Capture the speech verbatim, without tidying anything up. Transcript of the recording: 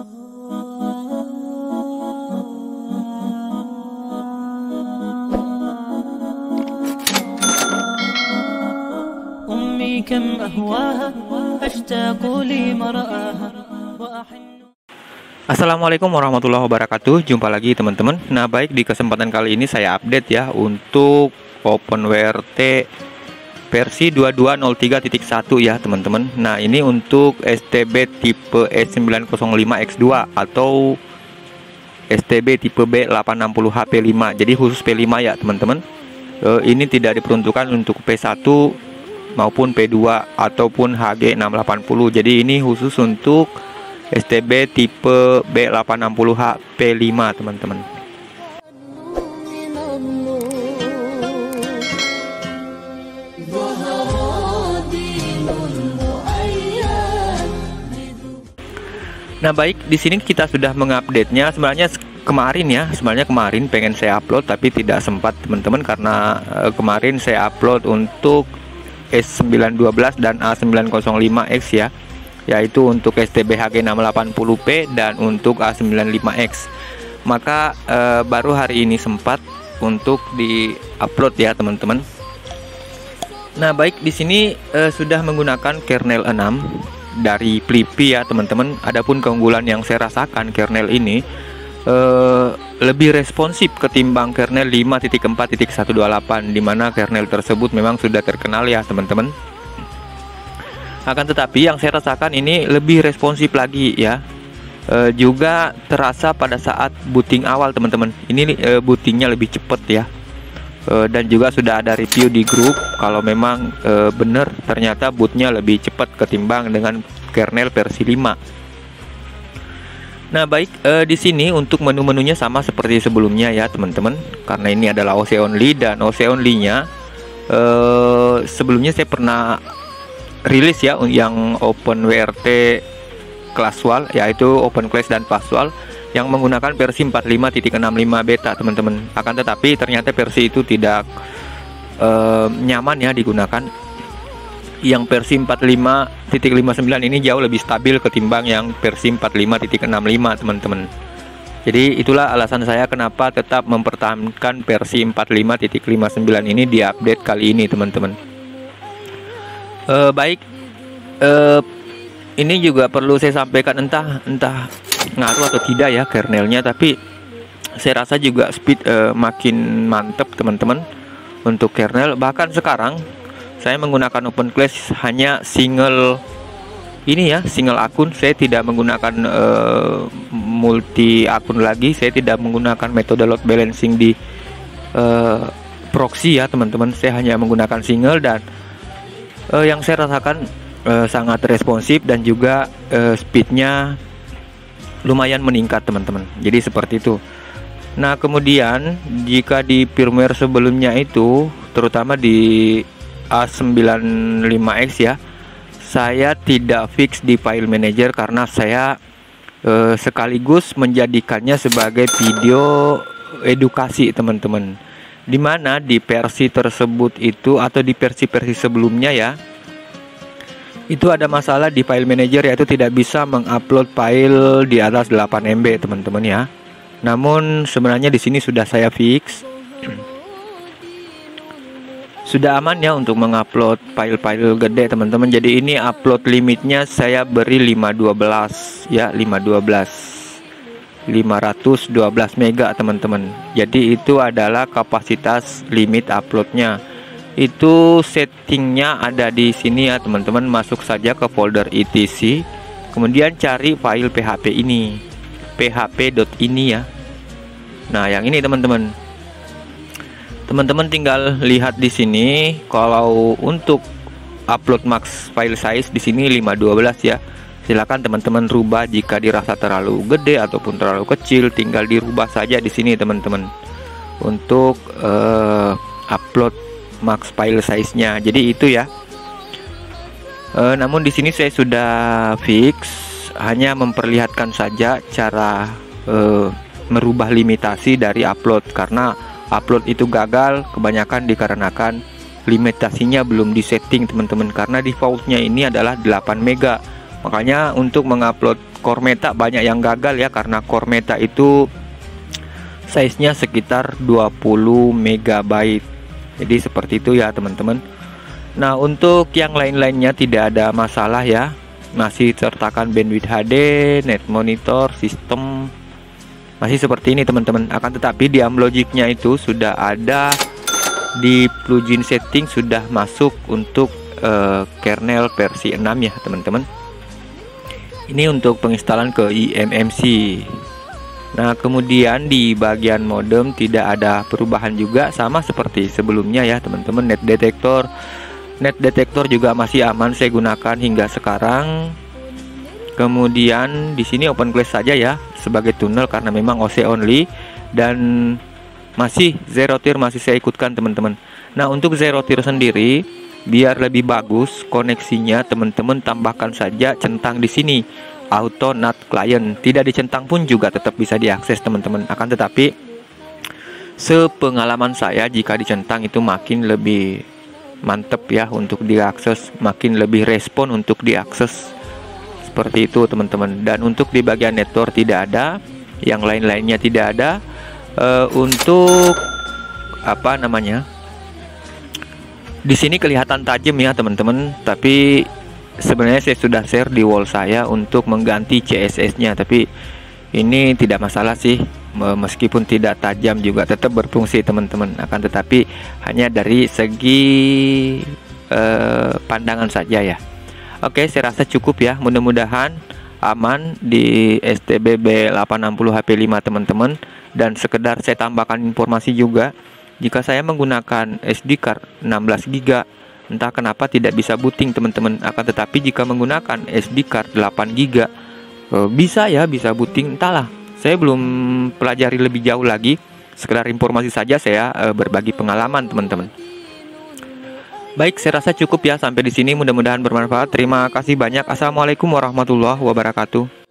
أمي كم أهواها أشتاق لمرآها وأحن. Assalamualaikum warahmatullahi wabarakatuh. Jumpa lagi teman-teman. Nah baik, di kesempatan kali ini saya update ya untuk OpenWrt versi dua dua nol tiga titik satu ya teman-teman. Nah ini untuk S T B tipe S sembilan nol lima X dua atau S T B tipe B delapan enam nol H P lima. Jadi khusus P lima ya teman-teman. e, Ini tidak diperuntukkan untuk P satu maupun P dua ataupun H G enam delapan nol. Jadi ini khusus untuk S T B tipe B delapan enam nol H P lima teman-teman. Nah baik, di sini kita sudah mengupdate-nya. Sebenarnya kemarin ya, sebenarnya kemarin pengen saya upload tapi tidak sempat teman-teman, karena uh, kemarin saya upload untuk S sembilan satu dua dan A sembilan nol lima X ya, yaitu untuk S T B H G enam delapan nol P dan untuk A sembilan lima X. Maka uh, baru hari ini sempat untuk di-upload ya teman-teman. Nah baik, di sini uh, sudah menggunakan kernel enam dari Flippy ya teman-teman. Adapun keunggulan yang saya rasakan, kernel ini uh, lebih responsif ketimbang kernel lima titik empat titik satu dua delapan, dimana kernel tersebut memang sudah terkenal ya teman-teman. Akan tetapi yang saya rasakan ini lebih responsif lagi ya. E, juga terasa pada saat booting awal teman-teman. Ini e, bootingnya lebih cepat ya. E, dan juga sudah ada review di grup kalau memang e, benar ternyata bootnya lebih cepat ketimbang dengan kernel versi lima. Nah baik, e, di sini untuk menu-menunya sama seperti sebelumnya ya teman-teman. Karena ini adalah O C only, dan O C only-nya e, sebelumnya saya pernah rilis ya yang OpenWrt Classwal, yaitu Open Class dan Passwal yang menggunakan versi empat puluh lima titik enam puluh lima beta teman-teman. Akan tetapi ternyata versi itu tidak e, nyaman ya digunakan. Yang versi empat puluh lima titik lima puluh sembilan ini jauh lebih stabil ketimbang yang versi empat puluh lima titik enam puluh lima teman-teman. Jadi itulah alasan saya kenapa tetap mempertahankan versi empat puluh lima titik lima puluh sembilan ini di update kali ini teman-teman. Uh, baik, uh, ini juga perlu saya sampaikan, entah entah ngaruh atau tidak ya kernelnya, tapi saya rasa juga speed uh, makin mantap teman-teman untuk kernel. Bahkan sekarang saya menggunakan Open Class hanya single ini ya, single akun. Saya tidak menggunakan uh, multi akun lagi. Saya tidak menggunakan metode load balancing di uh, proxy ya teman-teman. Saya hanya menggunakan single, dan Uh, yang saya rasakan uh, sangat responsif dan juga uh, speednya lumayan meningkat teman-teman. Jadi seperti itu. Nah kemudian jika di firmware sebelumnya itu, terutama di A sembilan lima X ya, saya tidak fix di file manager karena saya uh, sekaligus menjadikannya sebagai video edukasi teman-teman. Dimana di versi tersebut itu, atau di versi-versi sebelumnya ya, itu ada masalah di file manager, yaitu tidak bisa mengupload file di atas delapan M B teman-teman ya. Namun sebenarnya di sini sudah saya fix, sudah aman ya untuk mengupload file-file gede teman-teman. Jadi ini upload limitnya saya beri lima dua belas ya, lima dua belas lima ratus dua belas mega teman-teman. Jadi itu adalah kapasitas limit uploadnya. Itu settingnya ada di sini ya teman-teman. Masuk saja ke folder etc, kemudian cari file php ini, php.ini ya. Nah yang ini teman-teman. Teman-teman tinggal lihat di sini. Kalau untuk upload max file size di sini lima dua belas ya. Silakan teman-teman rubah jika dirasa terlalu gede ataupun terlalu kecil, tinggal dirubah saja di sini teman-teman untuk uh, upload max file size-nya. Jadi itu ya. Uh, namun di sini saya sudah fix, hanya memperlihatkan saja cara uh, merubah limitasi dari upload, karena upload itu gagal kebanyakan dikarenakan limitasinya belum disetting teman-teman, karena defaultnya ini adalah delapan mega. Makanya untuk mengupload Core Meta banyak yang gagal ya, karena Core Meta itu size-nya sekitar dua puluh megabyte. Jadi seperti itu ya teman-teman. Nah, untuk yang lain-lainnya tidak ada masalah ya. Masih sertakan bandwidth H D, net monitor, sistem masih seperti ini teman-teman. Akan tetapi di Amlogic-nya itu sudah ada di plugin setting, sudah masuk untuk uh, kernel versi enam ya teman-teman. Ini untuk penginstalan ke I M M C. Nah, kemudian di bagian modem tidak ada perubahan juga, sama seperti sebelumnya ya teman-teman. Net detector, net detector juga masih aman saya gunakan hingga sekarang. Kemudian di sini open class saja ya sebagai tunnel karena memang O C only, dan masih zero tier masih saya ikutkan teman-teman. Nah, untuk zero tier sendiri biar lebih bagus koneksinya, teman-teman tambahkan saja centang di sini. Auto N A T client, tidak dicentang pun juga tetap bisa diakses teman-teman. Akan tetapi sepengalaman saya jika dicentang itu makin lebih mantep ya untuk diakses, makin lebih respon untuk diakses, seperti itu teman-teman. Dan untuk di bagian network tidak ada, yang lain-lainnya tidak ada. E, untuk apa namanya, di sini kelihatan tajam ya teman-teman, tapi sebenarnya saya sudah share di wall saya untuk mengganti C S S-nya, tapi ini tidak masalah sih, meskipun tidak tajam juga tetap berfungsi teman-teman. Akan tetapi hanya dari segi eh, pandangan saja ya. Oke, saya rasa cukup ya. Mudah-mudahan aman di S T B B delapan enam nol H P lima teman-teman. Dan sekedar saya tambahkan informasi juga, jika saya menggunakan S D card enam belas giga, entah kenapa tidak bisa booting teman-teman. Akan tetapi jika menggunakan S D card delapan giga e, bisa ya, bisa booting. Entahlah, saya belum pelajari lebih jauh lagi. Sekedar informasi saja saya e, berbagi pengalaman teman-teman. Baik, saya rasa cukup ya sampai di sini. Mudah-mudahan bermanfaat. Terima kasih banyak. Assalamualaikum warahmatullahi wabarakatuh.